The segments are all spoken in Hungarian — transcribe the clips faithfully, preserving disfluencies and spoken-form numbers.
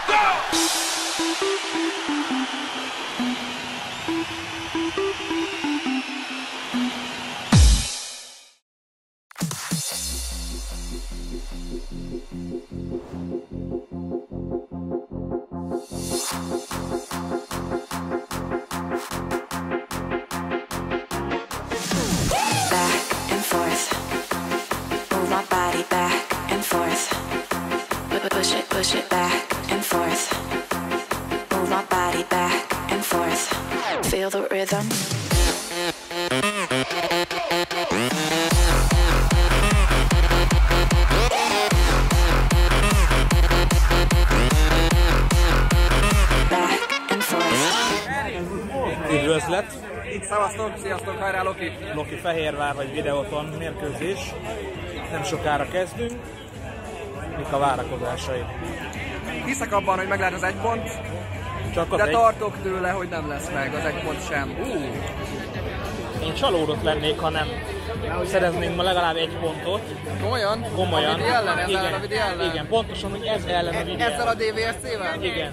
Feel the rhythm. Üdvözlet! Szevasztok, sziasztok, hajrá Loki! Loki Fehérvár vagy Videoton mérkőzés. Nem sokára kezdünk. Mik a várakozásai? Hiszek abban, hogy meg lehet az egy pont, Csak az de egy... tartok tőle, hogy nem lesz meg az egy pont sem. Uh. Én csalódott lennék, ha nem szereznénk ma legalább egy pontot. Komolyan? Komolyan. A Vidi ellen? Ezzel Igen. a Vidi ellen? Igen, pontosan, hogy ez ellen a Vidi Ezzel ellen. a dé vé es cé-vel? Igen.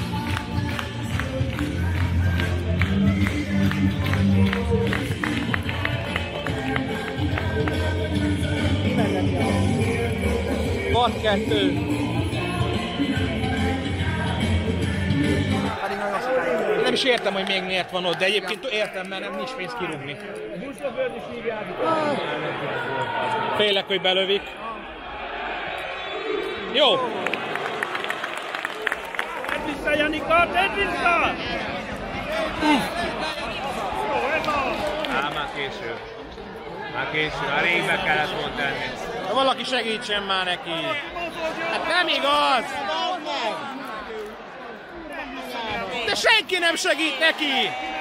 Van kettő. Nem is értem, hogy még miért van ott, de egyébként értem, mert nem nincs pénz kirúgni. Félek, hogy belövik. Jó! Tedd vissza, Janika! Tedd vissza! Jó, ez az! Á, már késő. Már késő, már régben kellett volna tenni. Ha valaki segítsen már neki! Hát nem igaz! De senki nem segít neki!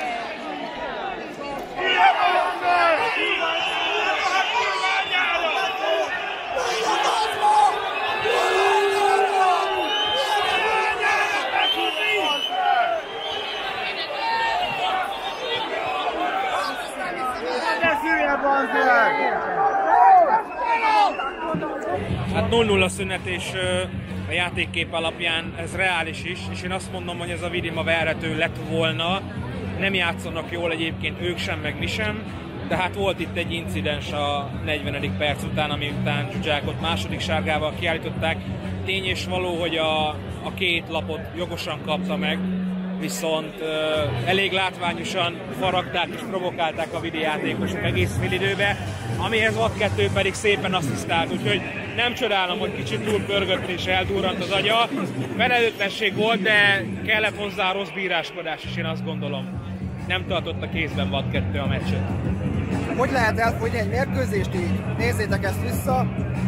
Hát nulla nulla szünet, és a játékkép alapján ez reális is, és én azt mondom, hogy ez a Vidi ma verhető lett volna. Nem játszanak jól egyébként ők sem, meg mi sem, de hát volt itt egy incidens a negyvenedik perc után, ami után Zsuzsákot második sárgával kiállították. Tény és való, hogy a, a két lapot jogosan kapta meg, viszont uh, elég látványosan faragták és provokálták a Vidi játékosok egész félidőbe, amihez Vad kettő pedig szépen asszisztált, úgyhogy nem csodálom, hogy kicsit túl pörgött és eldurrant az agya. Felelőtlenség volt, de kellett hozzá rossz bíráskodás is, én azt gondolom. Nem tartott a kézben Vad kettő a meccset. Hogy lehet elfogyni egy mérkőzést így? Nézzétek ezt vissza.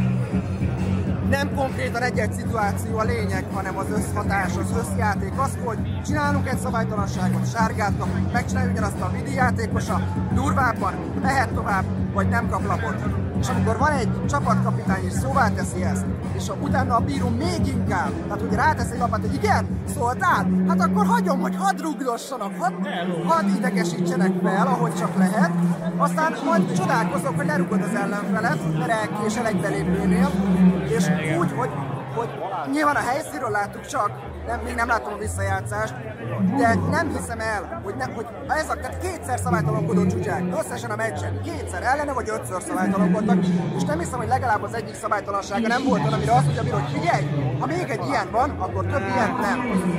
Nem konkrétan egy-egy szituáció a lényeg, hanem az összhatás, az összjáték. Az, hogy csinálunk egy szabálytalanságot, sárgát kapunk, megcsináljuk ugyanazt a Vidi játékosa, durvábban, mehet tovább, vagy nem kap lapot. És amikor van egy csapatkapitány és szóvá teszi ezt, és utána a bíró még inkább, tehát hogy rátesz egy lapot, hogy igen, szóltál, hát akkor hagyom, hogy hadd rugdossanak, hadd, hadd idegesítsenek fel, ahogy csak lehet, aztán majd csodálkozok, hogy lerugod az ellenfelet, mert elkésel egy belépőnél, és úgy, hogy, hogy nyilván a helyszínről láttuk csak, nem, még nem látom a visszajátszást, de nem hiszem el, hogy, nem, hogy ez a kétszer szabálytalankodó Zsuzsák, összesen a meccsen, kétszer ellene vagy ötször szabálytalankodtak, és nem hiszem, hogy legalább az egyik szabálytalansága nem volt olyan, amire azt mondja, hogy figyelj, ha még egy ilyen van, akkor több ilyen nem.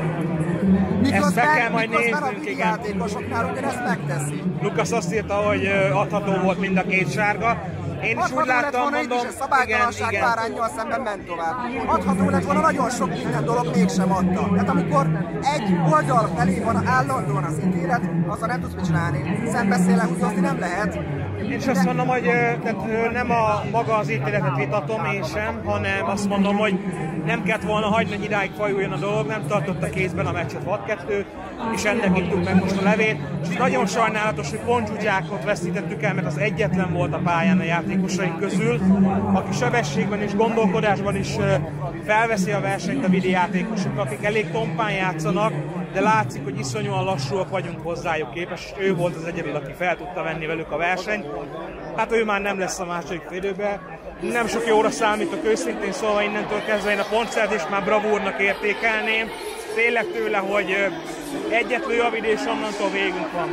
Miközben, miközben a Vidi játékosoknál ugyanezt megteszi. Lukasz azt írta, hogy adható volt mind a két sárga. Én is úgy láttam, mondom, itt is a szabálytalanság páránnyal szemben ment tovább. Adható lett volna nagyon sok minden dolog, mégsem adta. Tehát amikor egy oldal felé van állandóan az ítélet, azzal nem tudsz mit csinálni. Szembeszélen húzozni nem lehet. Én is azt mondom, hogy tehát, nem a maga az ítéletet vitatom én sem, hanem azt mondom, hogy nem kellett volna hagyni, hogy idáig fajuljon a dolog, nem tartotta kézben a meccset Vad kettő, és ennek ittuk meg most a levét. És nagyon sajnálatos, hogy pont Zsuzsákot veszítettük el, mert az egyetlen volt a pályán a játékosaink közül, aki sebességben és gondolkodásban is felveszi a versenyt a Vidi játékosok, akik elég tompán játszanak, de látszik, hogy iszonyúan lassúak vagyunk hozzájuk képest, és ő volt az egyedül, aki fel tudta venni velük a versenyt. Hát ő már nem lesz a második félidőben. Nem sok jóra számítok őszintén, szóval innentől kezdve én a pontszerzést már bravúrnak értékelném. tényleg tőle, hogy egyet lő a vid, és onnantól végünk van.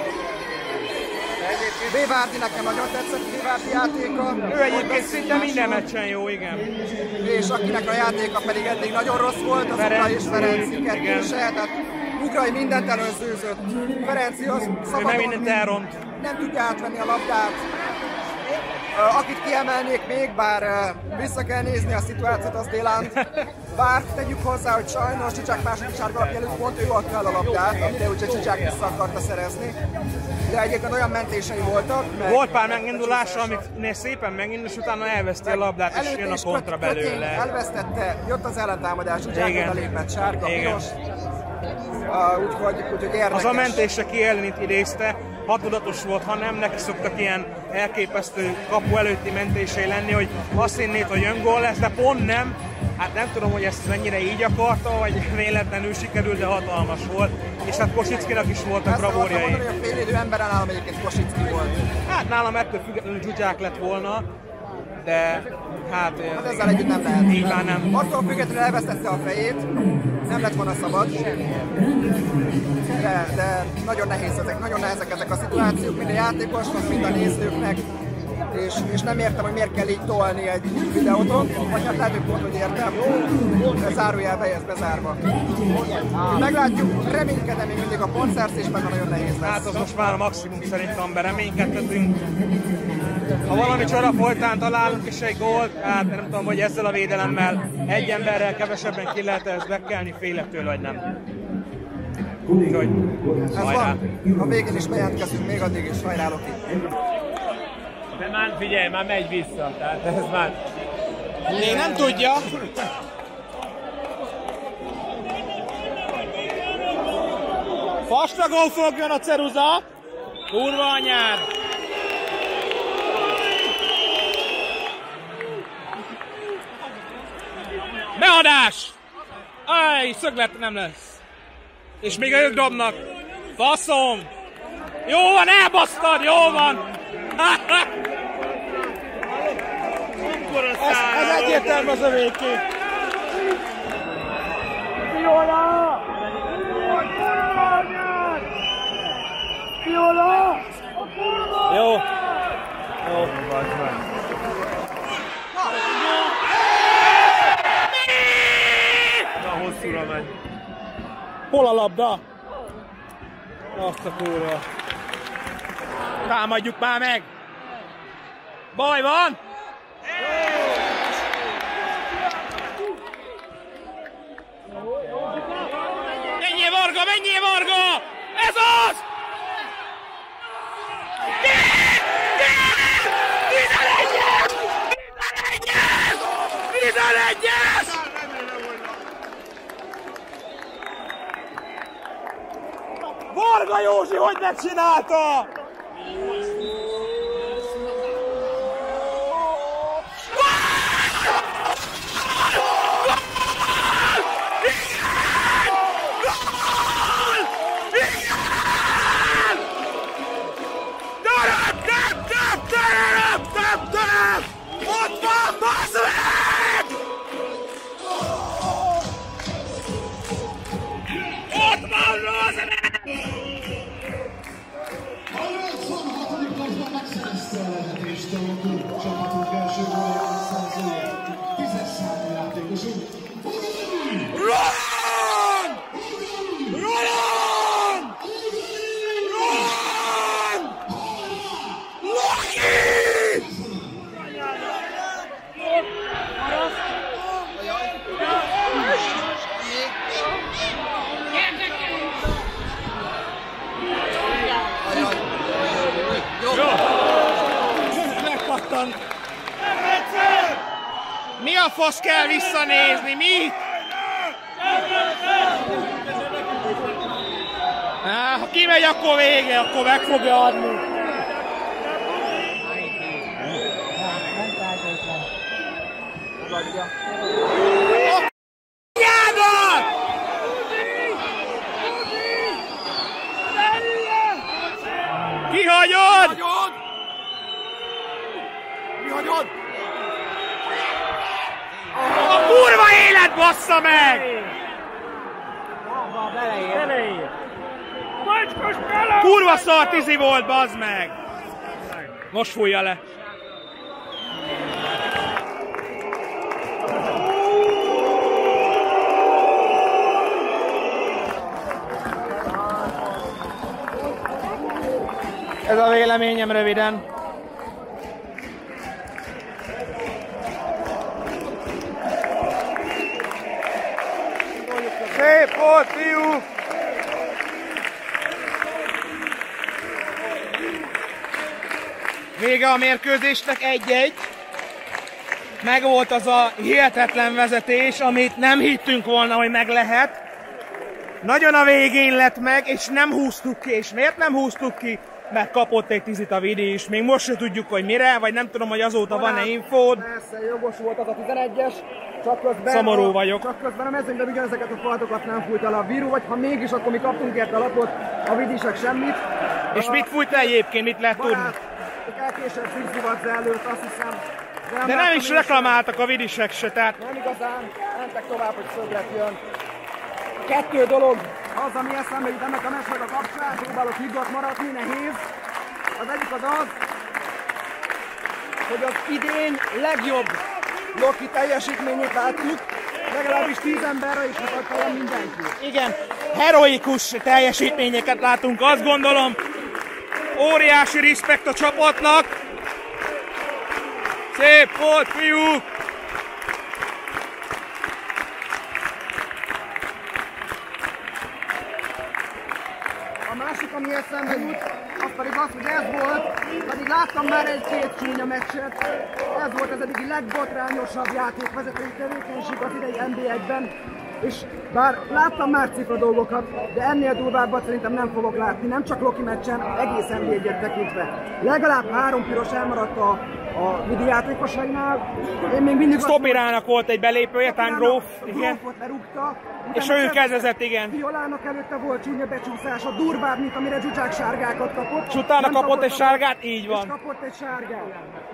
Bévárdi nekem nagyon tetszett, Bévárdi játéka. Ő egyébként szinte minden meccsen jó, igen. És akinek a játéka pedig eddig nagyon rossz volt, az Ugrai és Ferenci kettőse. Tehát Ugrai mindent előzőzött. Ferenci az szabadon mindent elront. Nem tudja átvenni a labdát. Akit kiemelnék még, bár vissza kell nézni a szituációt, az Délant. Bár tegyük hozzá, hogy sajnos Csicsák második sárgalap előtt pont ő adta el a labdát, amire ugye Csicsák vissza akarta szerezni. De egyébként olyan mentései voltak. Meg volt pár megindulása, amiknél szépen megindul, és utána elveszti a labdát, és jön a kontra belőle. Elvesztette, jött az ellentámadás, Csicsák oda lépett sárga, piros. Uh, úgyhogy, úgyhogy érdekes. Az a mentése Kielinit idézte, ha tudatos volt, ha nem, neki szoktak ilyen elképesztő kapu előtti mentései lenni, hogy azt hinnéd, hogy öngól lesz, de pont nem. Hát nem tudom, hogy ezt mennyire így akarta, vagy véletlenül sikerült, de hatalmas volt. És hát Kosickinak is voltak bravúrjai. Ezt mondani, hogy a félidő emberen nálam egyébként Kosicki volt. Hát nálam ettől függetlenül Zsuzsák lett volna, de hát... Hát ezzel együtt nem lehet. Így már nem. Attól függetlenül elvesztette a fejét, nem lett volna szabad. De, de nagyon nehéz ezek, nagyon nehezek ezek a szituációk, mind a játékosnak, mind a nézőknek. És, és nem értem, hogy miért kell így tolni egy videóton, vagy hát lehet, hogy pont, hogy értem, de zárójelbe ez bezárva. Meglátjuk, reménykedem még mindig a pontszerzésben, de nagyon nehéz lesz. Hát az most már a maximum szerintem, amiben reménykedhetünk. Ha valami csoda folytán találunk is egy gólt, hát nem tudom, hogy ezzel a védelemmel egy emberrel kevesebben ki lehet ezt bekelni, félek tőle, vagy nem. Úgyhogy, ez van. A végén is bejelentkezünk, még addig is hajrá, Loki. De már figyelj, már megy vissza, tehát ez már... Még nem tudja. Vastagon fogjon a ceruza! Kurva anyád! Beadás! Aj, szöglet nem lesz. És még ők dobnak. Faszom! Jó van, elbasztad, jó van! ez, ez egyértelmű az övéké. Viola! Viola! Jó. Jó. Na, hosszúra megy. Hol a labda? Azt a kurva. Támadjuk már meg! Baj van! Menjél Varga, menjél Varga! Ez az! tizenegyes! tizenegyes! tizenegyes! Varga Józsi, hogy megcsinálta? Ott van, bassz meg! Ott van, bassz meg! A nyolcvanhatodik percben megszerezte a vezetést a Lotto csapatunk első gólját szerzője. Tízes számú játékosunk. Roland! Roland! Roland! Loki! Megpattant! Mi a fasz kell visszanézni? Mi? Á, ha kimegy, akkor vége, akkor meg fogja adni. Kihagyod! Kihagyod! A kurva élet bassza meg! Beleér. Macskos kalap! Kurva szar tizi volt, bazd meg! Most fújja le. Ez a véleményem röviden. Szép volt, fiú! Vége a mérkőzésnek, egy-egy. Megvolt az a hihetetlen vezetés, amit nem hittünk volna, hogy meg lehet. Nagyon a végén lett meg, és nem húztuk ki. És miért nem húztuk ki? Mert kapott egy tízit a Vidi is. Még most se tudjuk, hogy mire, vagy nem tudom, hogy azóta van-e infód. Persze, jogos volt az a tizenegyes. Csak közben Szomorú a, vagyok. Csak közben a mezőnyben ugyanezeket a faltokat nem fújt el a Viru, vagy ha mégis, akkor mi kaptunk érte lapot, a Vidisek semmit. És a, mit fújt egyébként, mit lehet tudni? Elkésett Zigzivadze előtt, azt hiszem. De, De nem is reklamáltak a Vidisek se, tehát... Nem igazán, mentek tovább, hogy szöglet jön. Kettő dolog, az, ami eszembe jut ennek a meccsnek a kapcsán, próbálok higgadt maradni, nehéz. Az egyik az az, hogy az idén legjobb Loki teljesítményét látjuk, legalábbis tíz emberre is mutatja mindenki. Igen, heroikus teljesítményeket látunk, azt gondolom. Óriási respekt a csapatnak. Szép volt, fiúk! A másik, ami eszembe jut, az pedig az, hogy ez volt, pedig láttam már egy-két csúnya meccset, ez volt az eddigi legbotrányosabb játékvezetői tevékenység az idei en bé egyben, és bár láttam már cifra dolgokat, de ennél durvábbat szerintem nem fogok látni, nem csak Loki meccsen, egész en bé egyet tekintve. Legalább három piros elmaradt a, a Vidi játékosainál. Én még mindig... Stopirának volt egy belépője, Tán Gróf, igen. Grófot lerúgta. És ő kezdezett, igen. Violának előtte volt csúnya becsúszása, durvább, mint amire Zsuzsák sárgákat kapott. És utána kapott, kapott egy sárgát, így és van. kapott egy sárgát.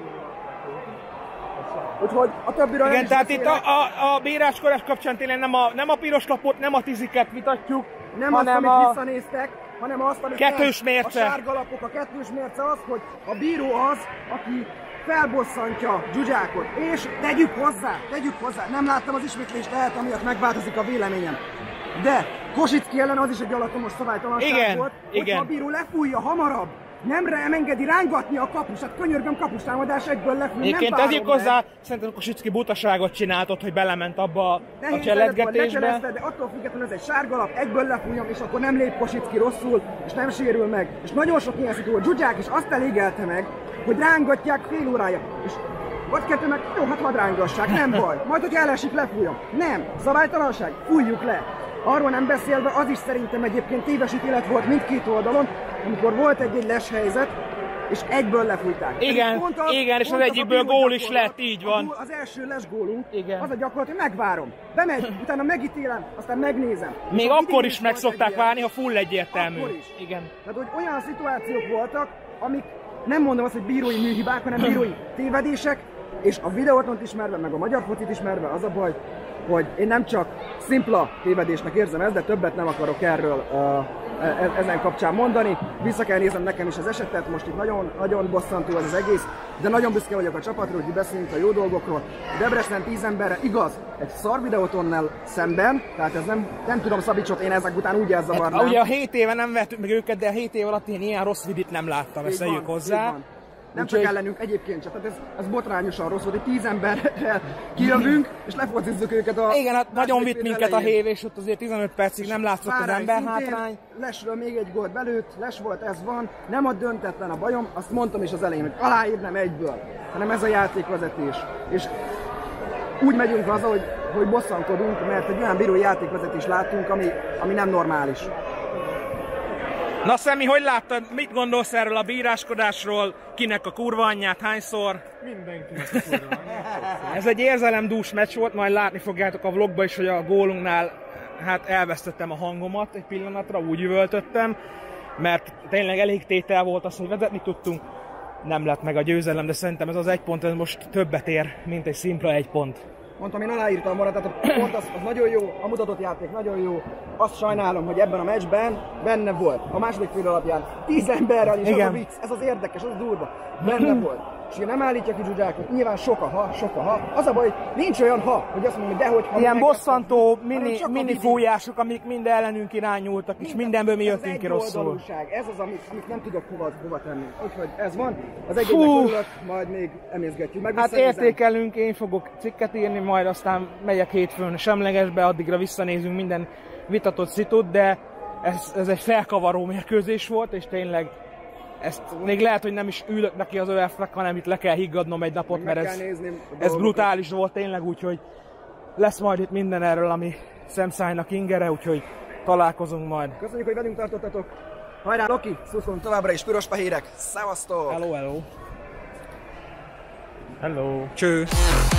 Úgyhogy a többiről igen, tehát itt a, a, a bíráskodás kapcsán tényleg nem a, nem a piros lapot, nem a tiziket vitatjuk, nem hanem azt, amit a... visszanéztek, hanem azt, amit kettős nem. mérce. A sárgalapok, a kettős mérce az, hogy a bíró az, aki felbosszantja Zsuzsákot. És tegyük hozzá, tegyük hozzá, nem láttam az ismétlést, lehet, amiatt megváltozik a véleményem. De Kosicki ellen az is egy alattomos szabálytalanság volt, hogyha a bíró lefújja hamarabb, nem rám engedi rángatni a kapusat, könyörgöm, kapustámadás egyből lefújni, nem várom tegyük hozzá, szerintem Kosicki butaságot csinált, hogy belement abba nehéz a cseletgetésbe. De attól függetlenül ez egy sárgalap, egyből lefújjam, és akkor nem lép Kosicki rosszul, és nem sérül meg. És nagyon sok ilyen szitu volt. Zsuzsák is azt elégelte meg, hogy rángatják fél órája. És ott kettő meg, jó, hát hadd rángassák, nem baj. Majd, hogy elesik, lefújom. Nem, szabálytalanság, fújjuk le. Arról nem beszélve, az is szerintem egyébként téves ítélet volt mindkét oldalon, amikor volt egy-egy les helyzet, és egyből lefújták. Igen, az, igen, és az egyikből az gól is lett, így van. Az első les gólunk, igen. Az a gyakorlat, hogy megvárom. Bemegy, utána megítélem, aztán megnézem. Még akkor is meg szokták várni, ha full egyértelmű. Akkor is. Igen. Tehát, hogy olyan szituációk voltak, amik nem mondom azt, hogy bírói műhibák, hanem bírói tévedések, és a videót ismerve, meg a magyar focit ismerve az a baj, hogy én nem csak szimpla tévedésnek érzem ezt, de többet nem akarok erről uh, ezen kapcsán mondani. Vissza kell néznem nekem is az esetet, most itt nagyon, nagyon bosszantó az, az egész, de nagyon büszke vagyok a csapatról, hogy beszélünk a jó dolgokról. Debrecen tíz emberre, igaz, egy szar videótonnal szemben, tehát ez nem, nem tudom Szabicsot, én ezek után úgy elzavarnám. Hát, ugye a hét éve nem vettük meg őket, de a hét év alatt én ilyen rossz vidit nem láttam, ezt tegyük hozzá. Nem csak ellenünk egyébként csak, tehát ez, ez botrányosan rossz volt, hogy tíz emberrel kijövünk, és lefocizzuk őket a... Igen, hát nagyon vitt minket elején. A hév, és ott azért tizenöt percig nem látszott az emberhátrány. Lesről még egy gólt belőtt, les volt, ez van, nem a döntetlen a bajom, azt mondtam is az elején, hogy aláírnám egyből, hanem ez a játékvezetés. És úgy megyünk haza, hogy, hogy bosszankodunk, mert egy olyan bírói játékvezetést látunk, ami, ami nem normális. Na Szemi, hogy láttad? Mit gondolsz erről a bíráskodásról? Kinek a kurva anyját, hányszor? Mindenkinek a kurva anyját. Ez egy érzelemdús meccs volt, majd látni fogjátok a vlogba is, hogy a gólunknál hát elvesztettem a hangomat egy pillanatra, úgy üvöltöttem, mert tényleg elég tétel volt az, hogy vezetni tudtunk. Nem lett meg a győzelem, de szerintem ez az egy pont, ez most többet ér, mint egy szimpla egy pont. Mondtam, én aláírtam volna, tehát a pont az, az nagyon jó, a mutatott játék nagyon jó. Azt sajnálom, hogy ebben a meccsben benne volt. A második fél alapján tíz emberrel, és igen. az a vicc, ez az érdekes, az a durva. Benne volt. És én nem állítja ki Zsuzsákot, nyilván sok a ha, sok a ha. Az a baj, hogy nincs olyan ha, hogy azt mondom, hogy dehogy ha. Ilyen bosszantó mini, hanem mini fújások, amik mind ellenünk irányultak, és mindenből mi jöttünk ki rosszul. Ez az, amit, amit nem tudok hova, hova tenni. Úgyhogy ez van, az egyébnek örülök, majd még emészgetjük meg. Hát értékelünk, én fogok cikket írni, majd aztán megyek hétfőn semlegesbe, addigra visszanézünk minden vitatott szitut, de ez, ez egy felkavaró mérkőzés volt, és tényleg ezt még lehet, hogy nem is ülök neki az ö ef-nek, hanem itt le kell higgadnom egy napot, mert ez, ez brutális volt tényleg, úgyhogy lesz majd itt minden erről, ami szemszájnak ingere, úgyhogy találkozunk majd. Köszönjük, hogy velünk tartottatok. Hajrá, Loki! Szuszolunk továbbra is piros-fehérek. Szevasztok! Hello, hello! Hello! Cső!